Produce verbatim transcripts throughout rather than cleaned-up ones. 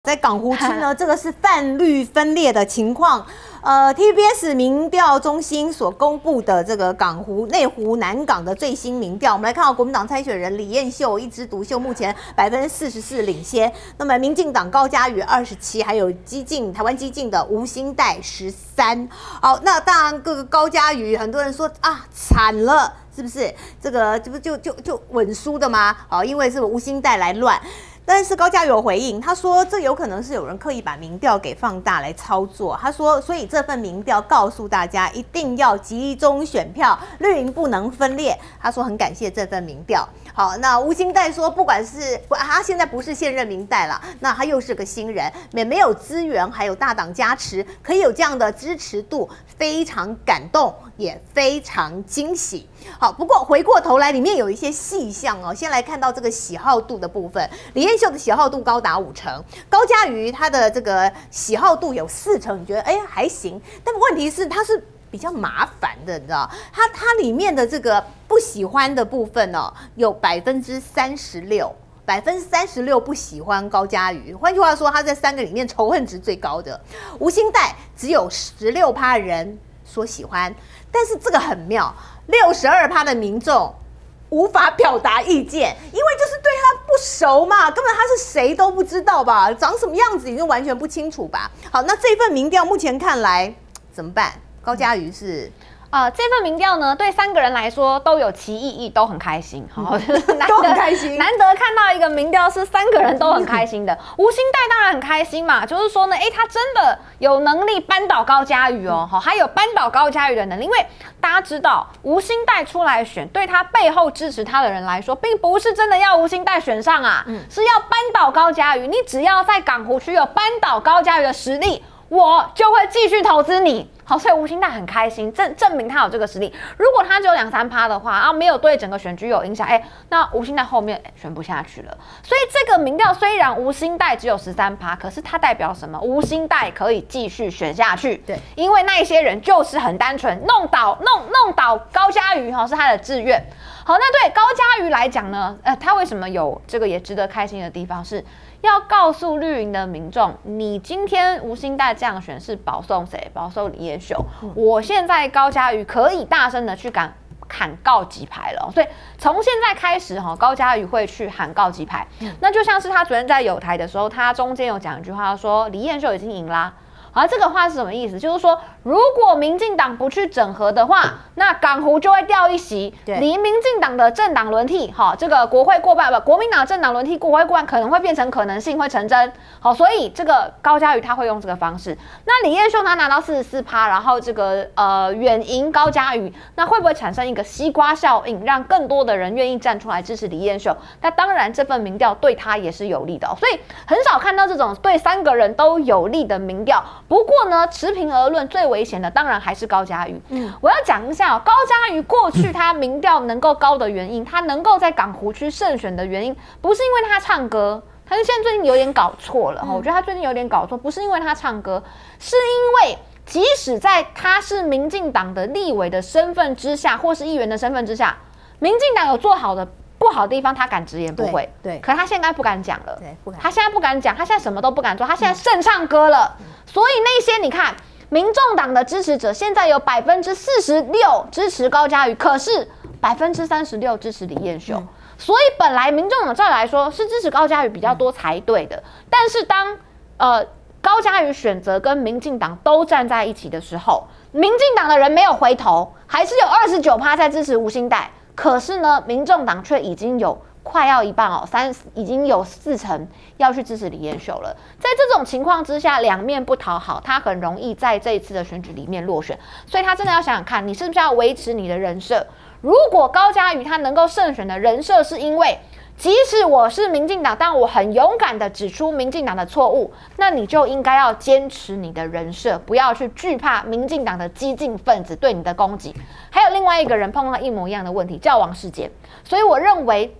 在港湖区呢，这个是泛绿分裂的情况。呃 ，T V B S 民调中心所公布的这个港湖、内湖、南港的最新民调，我们来看到国民党参选人李彦秀一枝独秀，目前百分之四十四领先。那么民进党高嘉瑜二十七，还有激进台湾激进的吴欣岱十三。好，那当然各个高嘉瑜，很多人说啊惨了，是不是？这个这不就就就稳输的吗？好，因为是吴欣岱来乱。 但是高嘉瑜有回应，他说这有可能是有人刻意把民调给放大来操作。他说，所以这份民调告诉大家一定要集中选票，绿营不能分裂。他说很感谢这份民调。好，那吴欣岱说，不管是他现在不是现任民代了，那他又是个新人，也没有资源，还有大党加持，可以有这样的支持度，非常感动，也非常惊喜。好，不过回过头来，里面有一些细项哦，先来看到这个喜好度的部分，李彦秀的喜好度高达五成，高嘉瑜他的这个喜好度有四成，你觉得哎还行？但问题是他是比较麻烦的，你知道，他他里面的这个不喜欢的部分哦，有百分之三十六，百分之三十六不喜欢高嘉瑜。换句话说，他在三个里面仇恨值最高的。吴欣岱只有十六趴人说喜欢，但是这个很妙，六十二趴的民众。 无法表达意见，因为就是对他不熟嘛，根本他是谁都不知道吧，长什么样子已经完全不清楚吧。好，那这份民调目前看来怎么办？高嘉瑜是。 呃，这份民调呢，对三个人来说都有其意义，都很开心，好、嗯， 都很开心。 难得看到一个民调是三个人都很开心的。吴欣岱当然很开心嘛，就是说呢，哎，他真的有能力扳倒高嘉瑜哦，好，还有扳倒高嘉瑜的能力。因为大家知道，吴欣岱出来选，对他背后支持他的人来说，并不是真的要吴欣岱选上啊，嗯、是要扳倒高嘉瑜。你只要在港湖区有扳倒高嘉瑜的实力，我就会继续投资你。 好，所以吴欣岱很开心，证证明他有这个实力。如果他只有两三趴的话，啊，没有对整个选举有影响，哎，那吴欣岱后面选不下去了。所以这个民调虽然吴欣岱只有十三趴，可是它代表什么？吴欣岱可以继续选下去。对，因为那一些人就是很单纯，弄倒弄弄倒高嘉瑜哈是他的志愿。好，那对高嘉瑜来讲呢，呃，他为什么有这个也值得开心的地方是？ 要告诉绿营的民众，你今天吴欣岱这样选是保送谁？保送李彦秀。嗯、我现在高嘉瑜可以大声的去敢喊告急牌了，所以从现在开始哈，高嘉瑜会去喊告急牌。嗯、那就像是他昨天在友台的时候，他中间有讲一句话说，李彦秀已经赢啦。 好，这个话是什么意思？就是说，如果民进党不去整合的话，那港湖就会掉一席。离民进党的政党轮替，好，这个国会过半不，国民党政党轮替国会过半可能会变成可能性会成真。好，所以这个高嘉瑜他会用这个方式。那李彦秀他拿到四十四趴，然后这个呃远赢高嘉瑜，那会不会产生一个西瓜效应，让更多的人愿意站出来支持李彦秀？那当然，这份民调对他也是有利的、哦，所以很少看到这种对三个人都有利的民调。 不过呢，持平而论，最危险的当然还是高嘉瑜。嗯，我要讲一下哦，高嘉瑜过去他民调能够高的原因，他能够在港湖区胜选的原因，不是因为他唱歌，他现在最近有点搞错了。嗯、我觉得他最近有点搞错，不是因为他唱歌，是因为即使在他是民进党的立委的身份之下，或是议员的身份之下，民进党有做好的。 不好的地方，他敢直言不讳。对，对可他现在不敢讲了。对，不敢。他现在不敢讲，他现在什么都不敢做，他现在剩唱歌了。嗯、所以那些你看，民众党的支持者现在有百分之四十六支持高嘉瑜，可是百分之三十六支持李彦秀。嗯、所以本来民众党照理来说是支持高嘉瑜比较多才对的，嗯、但是当呃高嘉瑜选择跟民进党都站在一起的时候，民进党的人没有回头，还是有二十九趴在支持吴欣岱。 可是呢，民众党却已经有快要一半哦，三已经有四成要去支持李彦秀了。在这种情况之下，两面不讨好，他很容易在这一次的选举里面落选。所以他真的要想想看，你是不是要维持你的人设？如果高嘉瑜他能够胜选的人设，是因为即使我是民进党，但我很勇敢的指出民进党的错误，那你就应该要坚持你的人设，不要去惧怕民进党的激进分子对你的攻击。还有另外一个人碰到一模一样的问题，叫王世坚。所以我认为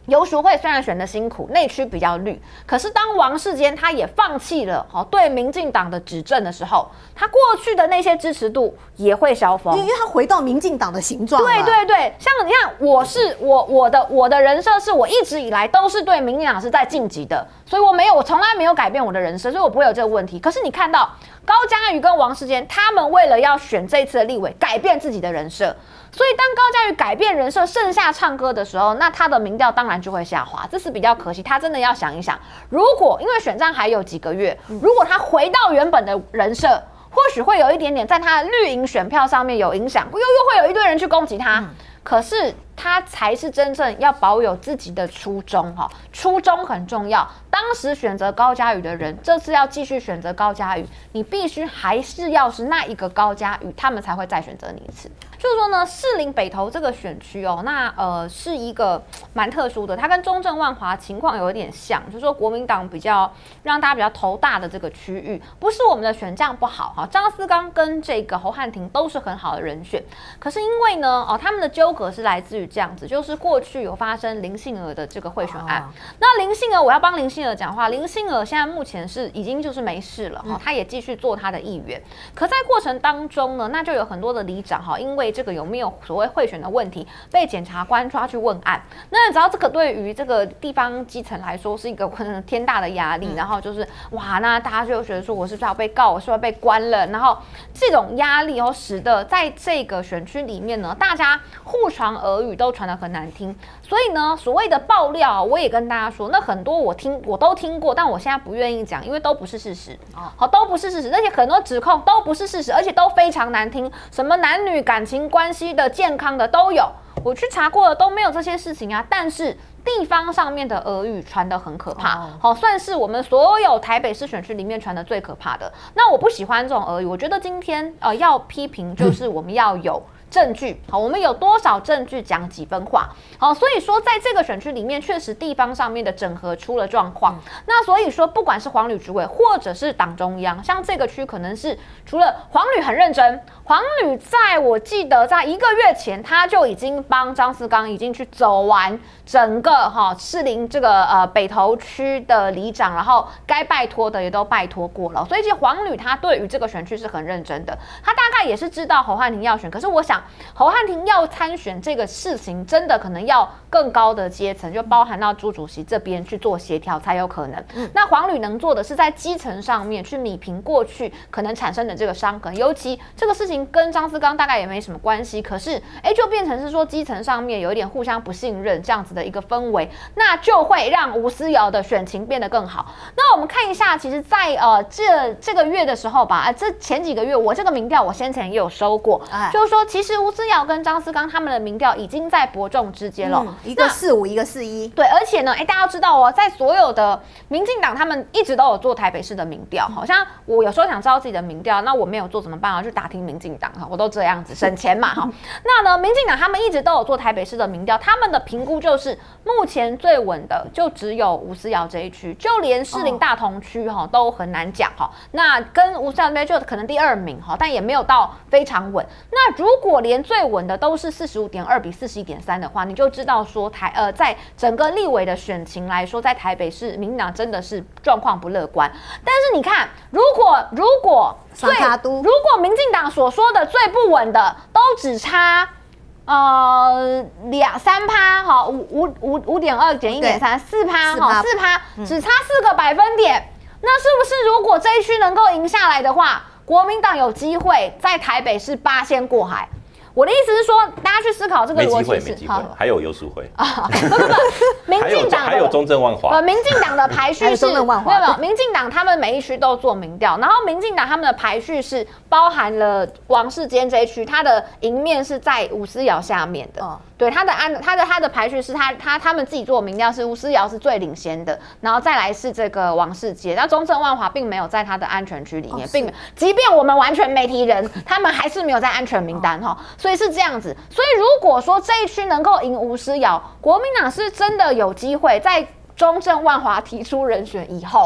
游淑慧虽然选的辛苦，内区比较绿，可是当王世坚他也放弃了哦对民进党的指正的时候，他过去的那些支持度也会消风， 因为他回到民进党的形状。 对对对，像你看，我是我我的我的人设是我一直以来都是对民进党是在晋级的，所以我没有我从来没有改变我的人设，所以我不会有这个问题。可是你看到高嘉瑜跟王世坚，他们为了要选这一次的立委，改变自己的人设。所以当高嘉瑜改变人设，剩下唱歌的时候，那他的民调当然就会下滑，这是比较可惜。他真的要想一想，如果因为选战还有几个月，如果他回到原本的人设，或许会有一点点在他的绿营选票上面有影响，又又会有一堆人去攻击他。嗯、可是他才是真正要保有自己的初衷哈，初衷很重要。当时选择高嘉瑜的人，这次要继续选择高嘉瑜，你必须还是要是那一个高嘉瑜，他们才会再选择你一次。就是说呢，士林北投这个选区哦，那呃是一个蛮特殊的，它跟中正万华情况有一点像，就是说国民党比较让大家比较头大的这个区域，不是我们的选将不好哈，张思刚跟这个侯汉廷都是很好的人选，可是因为呢哦他们的纠葛是来自于这样子，就是过去有发生林信儿的这个贿选案，哦、那林信儿我要帮林信儿讲话，林信儿现在目前是已经就是没事了哈，嗯、他也继续做他的议员，可在过程当中呢，那就有很多的里长哈，因为这个有没有所谓贿选的问题，被检察官抓去问案。那你知道这个对于这个地方基层来说是一个可能天大的压力，嗯、然后就是哇，那大家就觉得说我是不是要被告，我是不是要被关了？然后这种压力哦，使得在这个选区里面呢，大家互传耳语都传得很难听。所以呢，所谓的爆料，我也跟大家说，那很多我听我都听过，但我现在不愿意讲，因为都不是事实。好，都不是事实，而且很多指控都不是事实，而且都非常难听，什么男女感情关系的、健康的都有，我去查过了，都没有这些事情啊。但是地方上面的耳语传得很可怕，好、oh. 算是我们所有台北市选区里面传得最可怕的。那我不喜欢这种耳语，我觉得今天呃要批评就是我们要有证据，好，我们有多少证据讲几分话，好，所以说在这个选区里面，确实地方上面的整合出了状况。嗯、那所以说，不管是黄旅主委或者是党中央，像这个区可能是除了黄旅很认真，黄旅在我记得在一个月前，他就已经帮张思刚已经去走完整个哈士林这个呃北投区的里长，然后该拜托的也都拜托过了，所以其实黄旅他对于这个选区是很认真的，他大概也是知道侯汉廷要选，可是我想。侯汉廷要参选这个事情，真的可能要更高的阶层，就包含到朱主席这边去做协调才有可能。嗯、那黄旅能做的是在基层上面去弭平过去可能产生的这个伤痕，尤其这个事情跟张思刚大概也没什么关系，可是哎，就变成是说基层上面有一点互相不信任这样子的一个氛围，那就会让吴思瑶的选情变得更好。那我们看一下，其实在呃这这个月的时候吧，啊，这前几个月我这个民调我先前也有收过，哎、就是说其实。吴思瑶跟张思刚他们的民调已经在伯仲之间了，嗯、 一个四五，一个四一。 对，而且呢，哎，大家要知道哦，在所有的民进党，他们一直都有做台北市的民调。好像我有时候想知道自己的民调，那我没有做怎么办啊？去打听民进党哈，我都这样子省钱嘛哈。那呢，民进党他们一直都有做台北市的民调，他们的评估就是目前最稳的就只有吴思瑶这一区，就连士林大同区哈都很难讲哈。那跟吴思瑶这边就可能第二名哈，但也没有到非常稳。那如果连最稳的都是四十五点二比四十一点三的话，你就知道说台呃，在整个立委的选情来说，在台北市民进党真的是状况不乐观。但是你看，如果如果最如果民进党所说的最不稳的都只差呃两三趴哈，五五五五点二减一点三，四趴哈，四趴只差四个百分点，嗯、那是不是如果这一区能够赢下来的话，国民党有机会在台北市八仙过海？我的意思是说，大家去思考这个逻辑是， 没机会，还有游淑慧啊，不不不，民进党还有中正万华， 呃，民进党的排序是没有没有，民进党他们每一区都做民调，然后民进党他们的排序是包含了王世坚这一区，他的赢面是在吴思瑶下面的，哦、对，他的安他的他的排序是他他他们自己做民调是吴思瑶是最领先的，然后再来是这个王世坚，那中正万华并没有在他的安全区里面，哦、并没有，即便我们完全没提人，他们还是没有在安全名单哈。哦所以是这样子，所以如果说这一区能够赢吴思瑶，国民党是真的有机会在中正万华提出人选以后，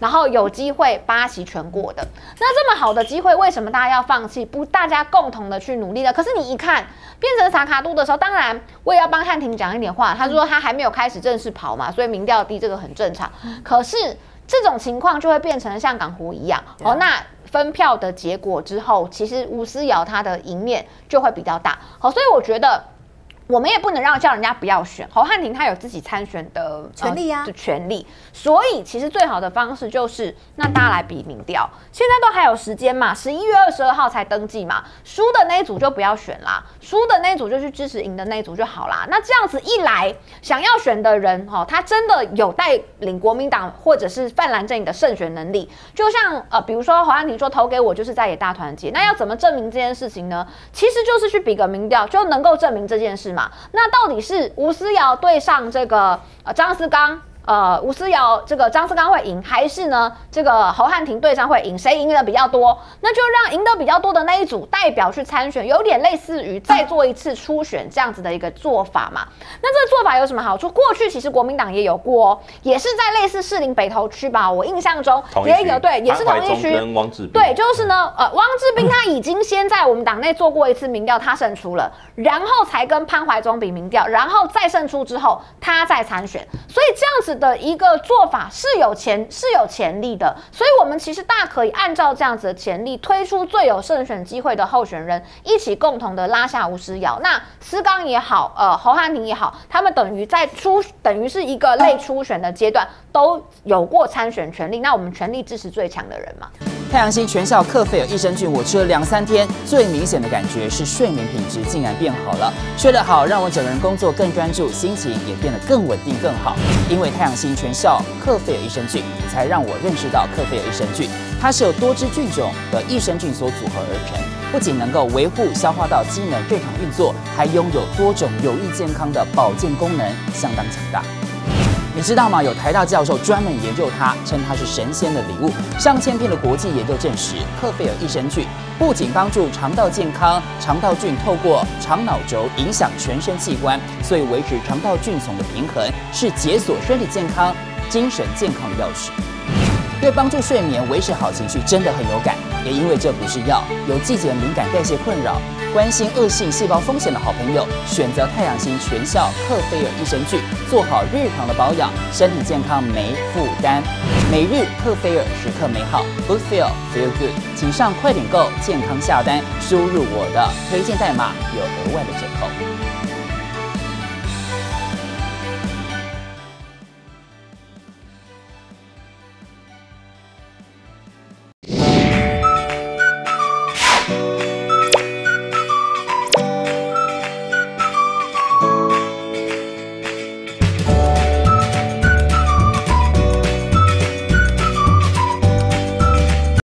然后有机会八席全过的。那这么好的机会，为什么大家要放弃？不，大家共同的去努力呢？可是你一看变成萨卡都的时候，当然我也要帮汉庭讲一点话。他说他还没有开始正式跑嘛，所以民调低这个很正常。可是这种情况就会变成像港湖一样哦，那分票的结果之后，其实吴思瑶他的赢面就会比较大。好，所以我觉得。我们也不能让叫人家不要选，侯汉廷他有自己参选的权利啊， 呃、的权利，所以其实最好的方式就是那大家来比民调，现在都还有时间嘛，十一月二十二号才登记嘛，输的那一组就不要选啦，输的那一组就去支持赢的那一组就好啦。那这样子一来，想要选的人哈、哦，他真的有带领国民党或者是泛蓝阵营的胜选能力，就像呃，比如说侯汉廷说投给我就是在野大团结，那要怎么证明这件事情呢？其实就是去比个民调就能够证明这件事。那到底是吴思瑶对上这个呃张思刚？呃，吴思瑶这个张思刚会赢，还是呢这个侯汉廷对上会赢？谁赢的比较多？那就让赢得比较多的那一组代表去参选，有点类似于再做一次初选这样子的一个做法嘛。那这个做法有什么好处？过去其实国民党也有过、哦，也是在类似士林北投区吧，我印象中也有对，也是同一区。 跟汪志斌对，就是呢，呃，汪志斌他已经先在我们党内做过一次民调，他胜出了，然后才跟潘怀宗比民调，然后再胜出之后，他再参选，所以这样子的一个做法是有潜是有潜力的，所以我们其实大可以按照这样子的潜力，推出最有胜选机会的候选人，一起共同的拉下吴思瑶。那思刚也好，呃，侯汉廷也好，他们等于在初等于是一个类初选的阶段，都有过参选权利。那我们全力支持最强的人嘛。 太阳星全效克菲尔益生菌，我吃了两三天，最明显的感觉是睡眠品质竟然变好了。睡得好，让我整个人工作更专注，心情也变得更稳定更好。因为太阳星全效克菲尔益生菌，才让我认识到克菲尔益生菌，它是由多支菌种的益生菌所组合而成，不仅能够维护消化道机能正常运作，还拥有多种有益健康的保健功能，相当强大。你知道吗？有台大教授专门研究它，称它是神仙的礼物。上千篇的国际研究证实，克菲尔益生菌不仅帮助肠道健康，肠道菌透过肠脑轴影响全身器官，所以维持肠道菌丛的平衡是解锁身体健康、精神健康的钥匙。对帮助睡眠、维持好情绪真的很有感。也因为这不是药，有季节敏感、代谢困扰、关心恶性细胞风险的好朋友，选择太阳星全效克菲尔益生菌，做好日常的保养，身体健康没负担。每日克菲尔，时刻美好 ，Good Feel Feel Good， 请上快点购健康下单，输入我的推荐代码，有额外的折扣。